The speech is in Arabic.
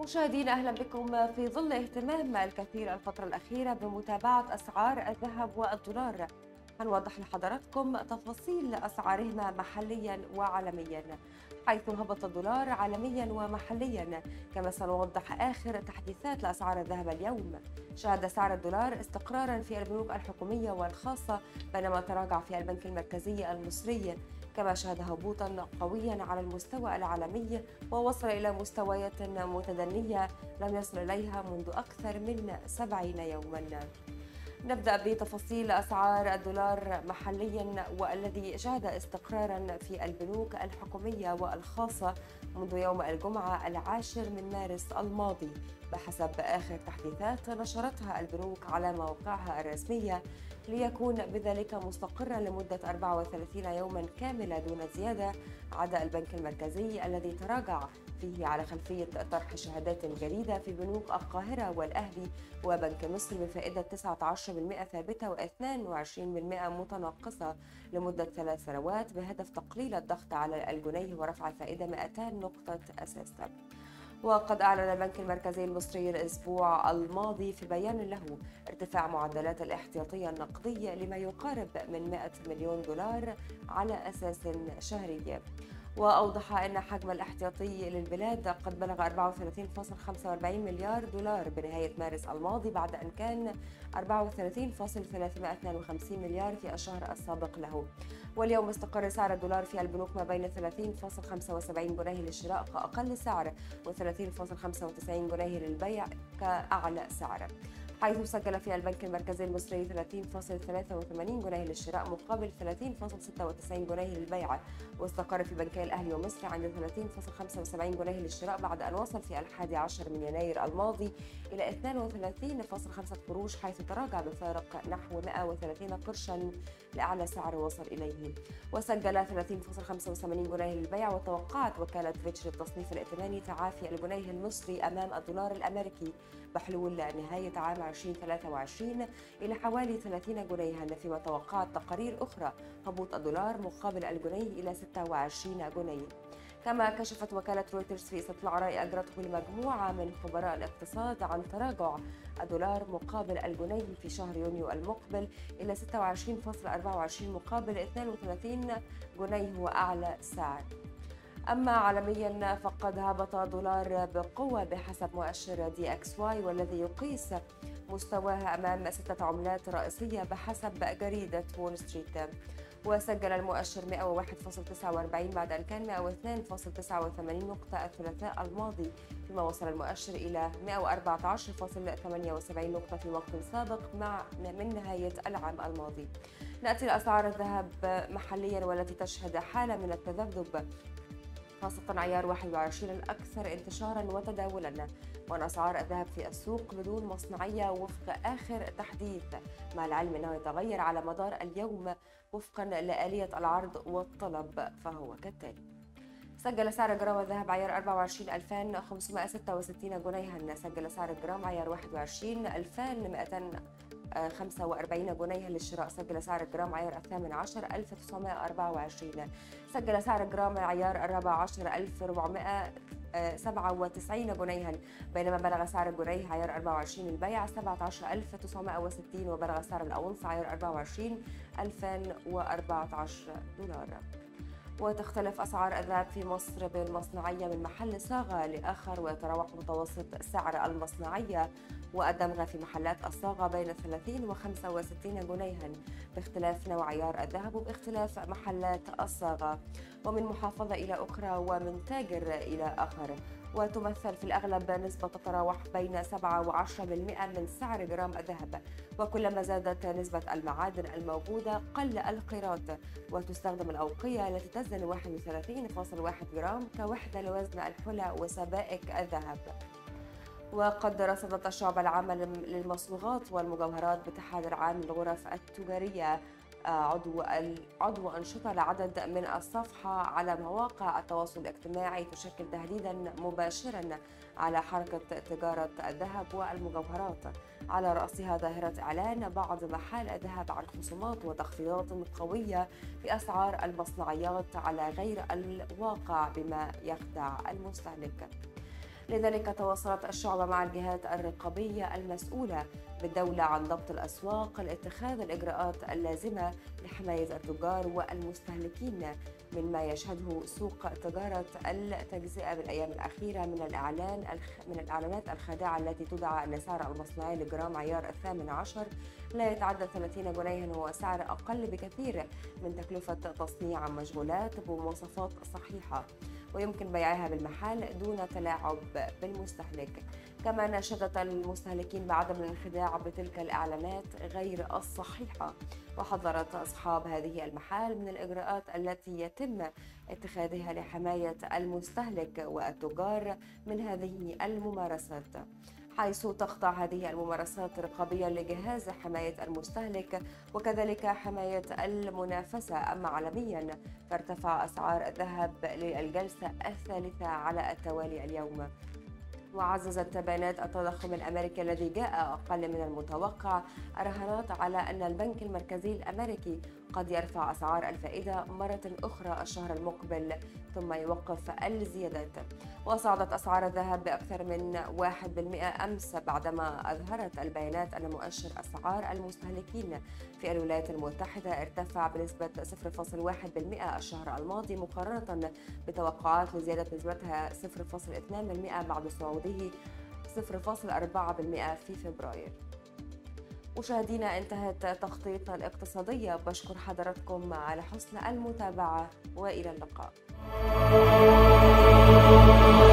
مشاهدينا أهلا بكم. في ظل اهتمام الكثير الفترة الأخيرة بمتابعة أسعار الذهب والدولار، هنوضح لحضراتكم تفاصيل أسعارهما محليا وعالميا، حيث هبط الدولار عالميا ومحليا. كما سنوضح آخر تحديثات لأسعار الذهب اليوم. شهد سعر الدولار استقرارا في البنوك الحكومية والخاصة، بينما تراجع في البنك المركزي المصري. كما شهد هبوطا قويا على المستوى العالمي، ووصل إلى مستويات متدنية لم يصل إليها منذ أكثر من 70 يوما. نبدأ بتفاصيل أسعار الدولار محليا، والذي شهد استقرارا في البنوك الحكومية والخاصة منذ يوم الجمعة 10 من مارس الماضي، بحسب آخر تحديثات نشرتها البنوك على مواقعها الرسمية، ليكون بذلك مستقرا لمدة 34 يوما كاملة دون زيادة، عدا البنك المركزي الذي تراجع فيه على خلفية طرح شهادات جديدة في بنوك القاهرة والأهلي وبنك مصر بفائدة 19% ثابتة و22% متناقصة لمدة 3 سنوات، بهدف تقليل الضغط على الجنيه ورفع الفائدة 200 نقطة أساس. وقد أعلن البنك المركزي المصري الأسبوع الماضي في بيان له ارتفاع معدلات الاحتياطية النقدية لما يقارب من 100 مليون دولار على أساس شهري. وأوضح أن حجم الاحتياطي للبلاد قد بلغ 34.45 مليار دولار بنهاية مارس الماضي، بعد أن كان 34.352 مليار في الشهر السابق له. واليوم استقر سعر الدولار في البنوك ما بين 30.75 جنيه للشراء كأقل سعر و30.95 جنيه للبيع كأعلى سعر، حيث سجل في البنك المركزي المصري 30.83 جنيه للشراء مقابل 30.96 جنيه للبيع، واستقر في بنكي الأهلي ومصر عند 30.75 جنيه للشراء، بعد أن وصل في 11 من يناير الماضي إلى 32.5 قروش، حيث تراجع بفارق نحو 130 قرشا لأعلى سعر وصل إليه. وسجل 30.85 جنيه للبيع. وتوقعت وكالة فيتش للتصنيف الائتماني تعافي الجنيه المصري أمام الدولار الأمريكي بحلول نهاية عام 2023 إلى حوالي 30 جنيها، فيما توقعت تقارير أخرى هبوط الدولار مقابل الجنيه إلى 26 جنيه. كما كشفت وكالة رويترز في استطلاع رأي أجرته لمجموعة من خبراء الاقتصاد عن تراجع الدولار مقابل الجنيه في شهر يونيو المقبل إلى 26.24 مقابل 32 جنيه هو أعلى سعر. أما عالميا فقد هبط الدولار بقوة بحسب مؤشر دي اكس واي، والذي يقيس مستواه أمام 6 عملات رئيسية بحسب جريدة وول ستريت. وسجل المؤشر 101.49 بعد أن كان 102.89 نقطة الثلاثاء الماضي، فيما وصل المؤشر إلى 114.78 نقطة في وقت سابق من نهاية العام الماضي. نأتي لأسعار الذهب محليا، والتي تشهد حالة من التذبذب، خاصة عيار 21 الأكثر انتشارا وتداولا، وأن أسعار الذهب في السوق بدون مصنعية وفق آخر تحديث، مع العلم أنه يتغير على مدار اليوم وفقا لآلية العرض والطلب، فهو كالتالي: سجل سعر جرام الذهب عيار 24 2566 جنيها. سجل سعر الجرام عيار 21 2245 جنيها للشراء. سجل سعر الجرام عيار 18 1924. سجل سعر الجرام عيار 14 1497 جنيها، بينما بلغ سعر الجنيه عيار 24 البيع 17960، وبلغ سعر الأونصة عيار 24 2014 دولار. وتختلف أسعار الذهب في مصر بالمصنعية من محل صاغة لآخر، ويتراوح متوسط سعر المصنعية والدمغة في محلات الصاغة بين 30 و 65 جنيها، باختلاف نوع عيار الذهب وباختلاف محلات الصاغة، ومن محافظة إلى أخرى ومن تاجر إلى آخر. وتمثل في الأغلب نسبة تتراوح بين 7 و 10% من سعر جرام الذهب، وكلما زادت نسبة المعادن الموجودة قل القيراط، وتستخدم الأوقية التي تزن 31.1 جرام كوحدة لوزن الحلى وسبائك الذهب. وقد رصدت الشعبة العامة للمصبوغات والمجوهرات باتحاد العام للغرف التجارية عضو أنشطة لعدد من الصفحة على مواقع التواصل الاجتماعي تشكل تهديدا مباشرا على حركة تجارة الذهب والمجوهرات، على رأسها ظاهرة إعلان بعض محال الذهب عن خصومات وتخفيضات قوية في أسعار المصنعيات على غير الواقع، بما يخدع المستهلك. لذلك تواصلت الشعبة مع الجهات الرقابية المسؤولة بالدولة عن ضبط الأسواق لاتخاذ الإجراءات اللازمة لحماية التجار والمستهلكين، مما يشهده سوق تجارة التجزئة بالأيام الأخيرة من الإعلانات الخادعة التي تدعى أن سعر المصنعي لجرام عيار 18 لا يتعدى 30 جنيها، وهو سعر أقل بكثير من تكلفة تصنيع مشغولات بمواصفات صحيحة ويمكن بيعها بالمحل دون تلاعب بالمستهلك. كما ناشدت المستهلكين بعدم الانخداع بتلك الإعلانات غير الصحيحة، وحذرت أصحاب هذه المحال من الإجراءات التي يتم اتخاذها لحماية المستهلك والتجار من هذه الممارسات، حيث تخضع هذه الممارسات رقابيا لجهاز حماية المستهلك وكذلك حماية المنافسة. أما عالميا فارتفع أسعار الذهب للجلسة الثالثة على التوالي اليوم، وعززت بيانات التضخم الأمريكي الذي جاء أقل من المتوقع الرهانات على أن البنك المركزي الأمريكي قد يرفع أسعار الفائدة مرة أخرى الشهر المقبل ثم يوقف الزيادات. وصعدت أسعار الذهب بأكثر من 1% أمس بعدما أظهرت البيانات أن مؤشر أسعار المستهلكين في الولايات المتحدة ارتفع بنسبة 0.1% الشهر الماضي مقارنة بتوقعات لزيادة نسبتها 0.2% بعد صعوده 0.4% في فبراير. مشاهدينا، انتهت تغطيتنا الاقتصادية، بشكر حضراتكم على حسن المتابعة وإلى اللقاء.